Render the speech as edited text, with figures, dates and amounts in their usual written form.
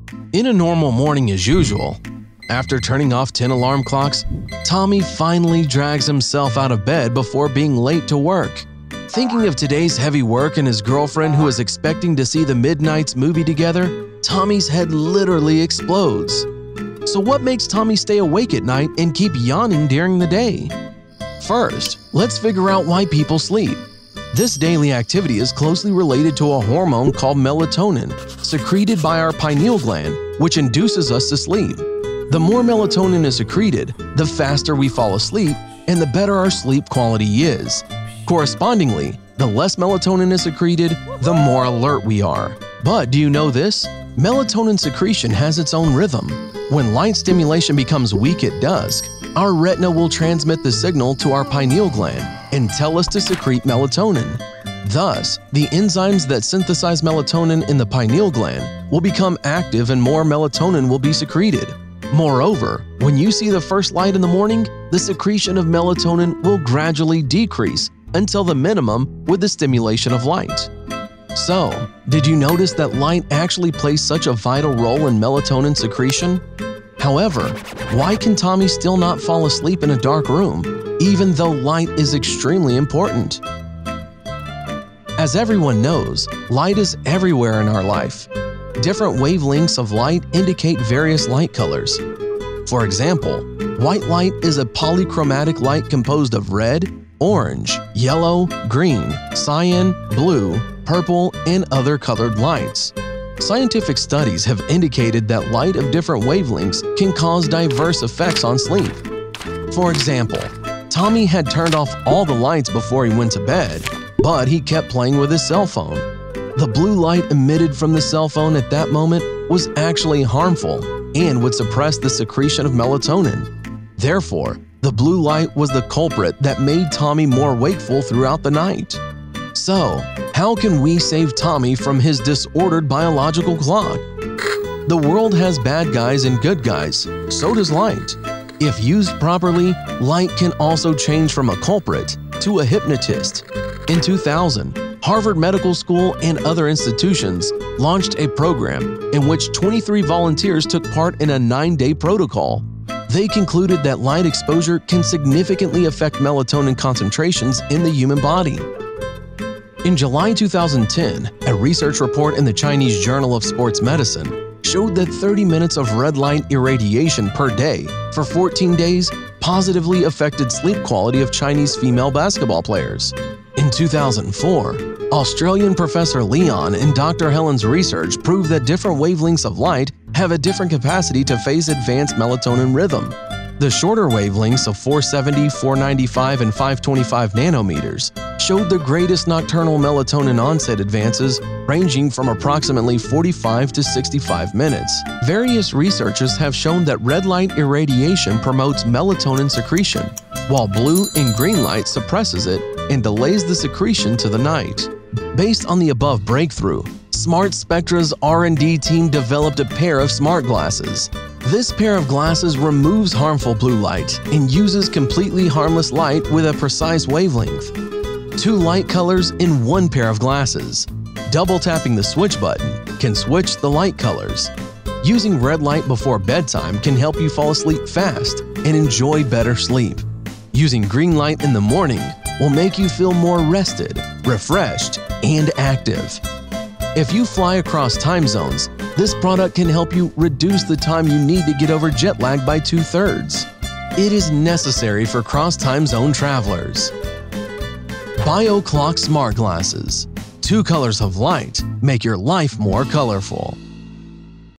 In a normal morning as usual, after turning off 10 alarm clocks, Tommy finally drags himself out of bed before being late to work. Thinking of today's heavy work and his girlfriend who is expecting to see the Midnight's movie together, Tommy's head literally explodes. So what makes Tommy stay awake at night and keep yawning during the day? First, let's figure out why people sleep. This daily activity is closely related to a hormone called melatonin, secreted by our pineal gland, which induces us to sleep. The more melatonin is secreted, the faster we fall asleep and the better our sleep quality is. Correspondingly, the less melatonin is secreted, the more alert we are. But do you know this? Melatonin secretion has its own rhythm. When light stimulation becomes weak at dusk, our retina will transmit the signal to our pineal gland and tell us to secrete melatonin. Thus, the enzymes that synthesize melatonin in the pineal gland will become active and more melatonin will be secreted. Moreover, when you see the first light in the morning, the secretion of melatonin will gradually decrease until the minimum with the stimulation of light. So, did you notice that light actually plays such a vital role in melatonin secretion? However, why can Tommy still not fall asleep in a dark room, even though light is extremely important? As everyone knows, light is everywhere in our life. Different wavelengths of light indicate various light colors. For example, white light is a polychromatic light composed of red, orange, yellow, green, cyan, blue, purple, and other colored lights. Scientific studies have indicated that light of different wavelengths can cause diverse effects on sleep. For example, Tommy had turned off all the lights before he went to bed, but he kept playing with his cell phone. The blue light emitted from the cell phone at that moment was actually harmful and would suppress the secretion of melatonin. Therefore, the blue light was the culprit that made Tommy more wakeful throughout the night. So, how can we save Tommy from his disordered biological clock? The world has bad guys and good guys, so does light. If used properly, light can also change from a culprit to a hypnotist. In 2000, Harvard Medical School and other institutions launched a program in which 23 volunteers took part in a 9-day protocol. They concluded that light exposure can significantly affect melatonin concentrations in the human body. In July 2010, a research report in the Chinese Journal of Sports Medicine showed that 30 minutes of red light irradiation per day for 14 days positively affected sleep quality of Chinese female basketball players. In 2004, Australian Professor Leon and Dr. Helen's research proved that different wavelengths of light have a different capacity to phase advanced melatonin rhythm. The shorter wavelengths of 470, 495, and 525 nanometers showed the greatest nocturnal melatonin onset advances ranging from approximately 45 to 65 minutes. Various researchers have shown that red light irradiation promotes melatonin secretion, while blue and green light suppresses it and delays the secretion to the night. Based on the above breakthrough, Smart Spectra's R&D team developed a pair of smart glasses. This pair of glasses removes harmful blue light and uses completely harmless light with a precise wavelength. 2 light colors in 1 pair of glasses. Double tapping the switch button can switch the light colors. Using red light before bedtime can help you fall asleep fast and enjoy better sleep. Using green light in the morning will make you feel more rested, refreshed, and active. If you fly across time zones, this product can help you reduce the time you need to get over jet lag by 2/3. It is necessary for cross-time zone travelers. BioClock Smart Glasses. 2 colors of light make your life more colorful.